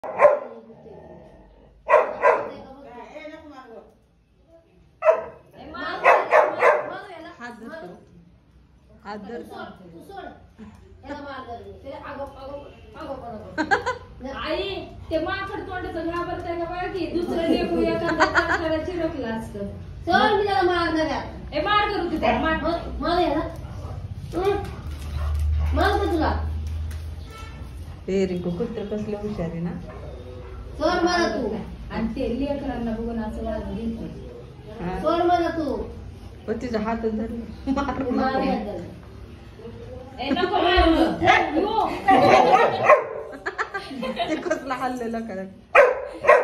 आई ते माकड तोंडाचं घाबरताय का बघा की दुसरं लेकरू एखाद्या चिरकलं असतं. चल मी त्याला मारणार आहे. ए मार करू तिथे मार याला मार का तुला. ते रिंकू कुत्र कसले हुशार आहे ना. चल मला तू आणि ते लेकरांना बघून असं वाजून घेतो. चल मला तू पण तिचा हातच धरला मार ए नको मारू. ते कसला हल्लेला करा.